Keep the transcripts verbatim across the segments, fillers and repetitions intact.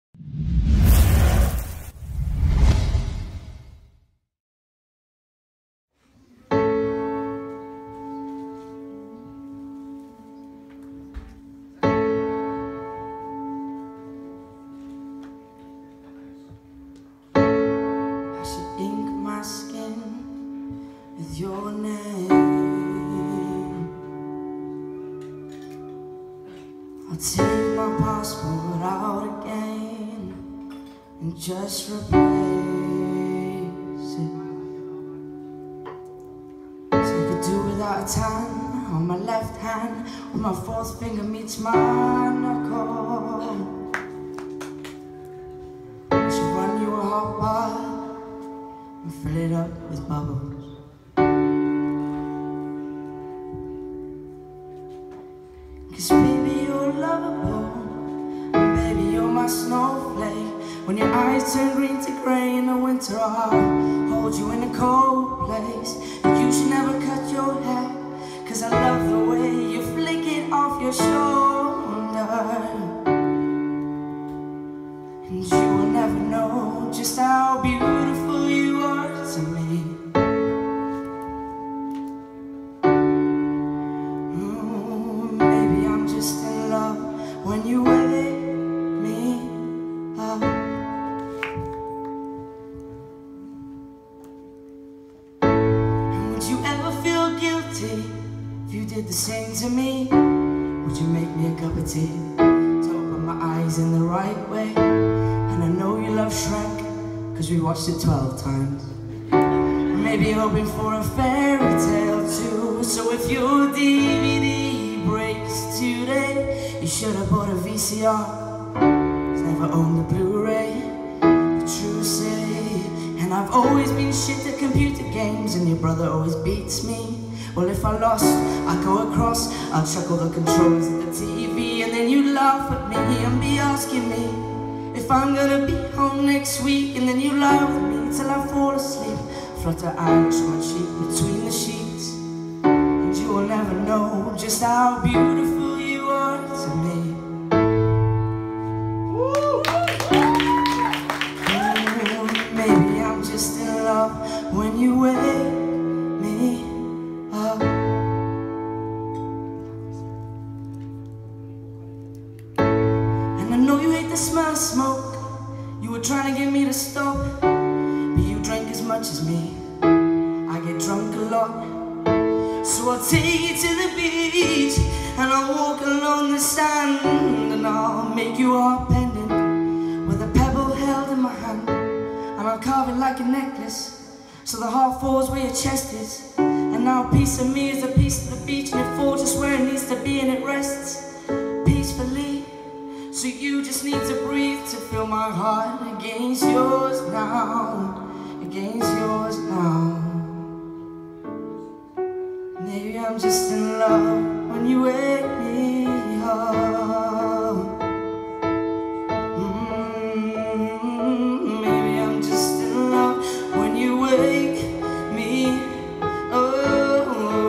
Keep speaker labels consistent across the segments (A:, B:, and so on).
A: Your name, I'll take my passport out again and just replace it. So I could do without a tan on my left hand, when my fourth finger meets my knuckle. I should run you a hot bath and fill it up with bubbles. Cause baby, you're lovable, and baby, you're my snowflake. When your eyes turn green to grey in the winter, I'll hold you in a cold place. And you should never cut your hair, cause I love the way you flick it off your shoulder. And you will never know just how beautiful you are to me. When you wake me up, and would you ever feel guilty if you did the same to me? Would you make me a cup of tea to open my eyes in the right way? And I know you love Shrek, cause we watched it twelve times. Maybe hoping for a fairy tale too. So if your D V D breaks today, you should have bought a V C R, cause never owned a Blu-ray, the true say. And I've always been shit at computer games, and your brother always beats me. Well, if I lost, I'd go across, I'd chuck all the controls at the T V, and then you'd laugh at me and be asking me if I'm gonna be home next week. And then you lie with me till I fall asleep, flutter Irish on my cheek between the sheets. And you will never know just how beautiful you are to me. Mm, maybe I'm just in love when you wake me up. And I know you hate the smell of smoke, you were trying to get me to stop, but you drank as much as me. I get drunk a lot, so I'll take you to the beach, and I'll walk along the sand, and I'll make you a heart pendant with a pebble held in my hand, and I'll carve it like a necklace so the heart falls where your chest is. And now a piece of me is a piece of the beach, and it falls just where it needs to be, and it rests peacefully. So you just need to breathe to feel my heart against yours now, against yours now. Maybe I'm just in love when you wake me up. Mm, maybe I'm just in love when you wake me up.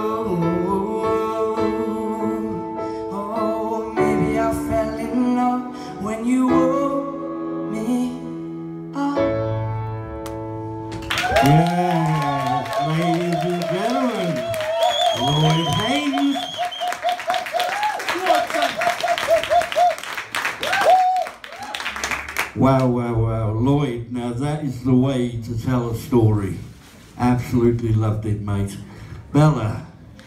A: Oh, maybe I fell in love when you woke me up.
B: Yes, ladies and gentlemen, Lloyd Haynes. Wow, wow, wow. Lloyd, now that is the way to tell a story. Absolutely loved it, mate. Bella.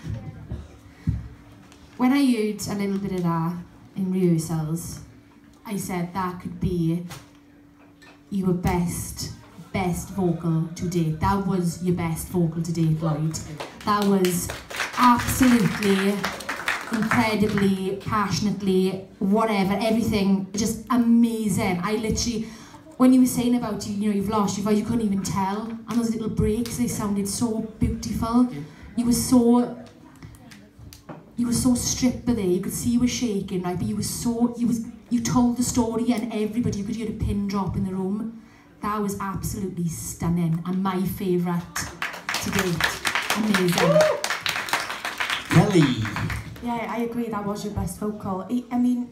C: When I heard a little bit of that in rehearsals, I said that could be your best, best vocal to date. That was your best vocal to date, Lloyd. That was absolutely, incredibly, passionately, whatever, everything, just amazing. I literally, when you were saying about you, you know, you've lost your voice, you couldn't even tell. And those little breaks, they sounded so beautiful. You were so, you were so stripped there. You could see you were shaking, right? But you were so, you was, you told the story, and everybody, you could hear a pin drop in the room. That was absolutely stunning, and my favourite to date. Amazing.
B: Kelly.
D: Yeah, I agree, that was your best vocal. I, I mean,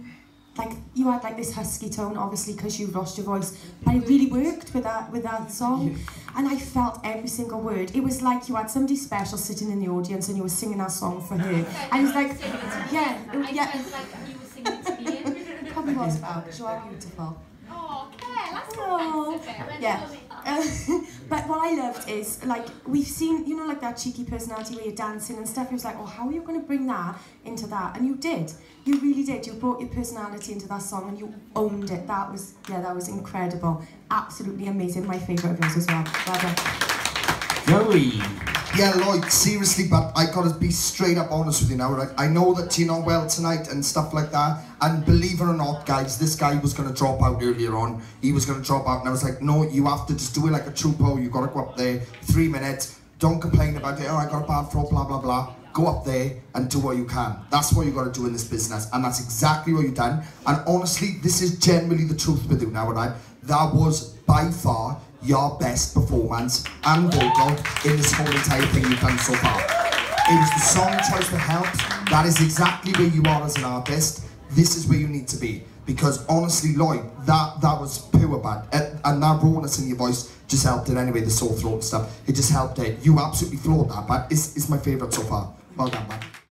D: like you had like this husky tone, obviously because you lost your voice, but it really worked with that with that song, and I felt every single word. It was like you had somebody special sitting in the audience and you were singing that song for her. And it's like, yeah, yeah.
C: I felt like you were singing to me.
D: It probably was about because you are beautiful.
C: Oh, Claire, that's so
D: Oh,
C: nice of it.
D: yeah. Uh, but what I loved is, like, we've seen, you know, like that cheeky personality where you're dancing and stuff. It was like, oh, how are you going to bring that into that? And you did. You really did. You brought your personality into that song and you owned it. That was, yeah, that was incredible. Absolutely amazing. My favourite of yours as well. Well done.
B: Joey.
E: Yeah, Lloyd, seriously, but I gotta be straight up honest with you now, right? I know that you're not well tonight and stuff like that, and believe it or not, guys, this guy was gonna drop out earlier on. He was gonna drop out, and I was like, no, you have to just do it like a true pro. You gotta go up there, three minutes, don't complain about it, oh, I got a bad throat, blah, blah, blah. Go up there and do what you can. That's what you gotta do in this business, and that's exactly what you've done. And honestly, this is generally the truth with you now, right? That was by far your best performance and vocal in this whole entire thing you've done so far. It was the song choice that helped. That is exactly where you are as an artist. This is where you need to be. Because honestly, Lloyd, that, that was pure bad. And, and that rawness in your voice just helped it anyway, the sore throat and stuff. It just helped it. You absolutely floored that, but it's, it's my favourite so far. Well done, man.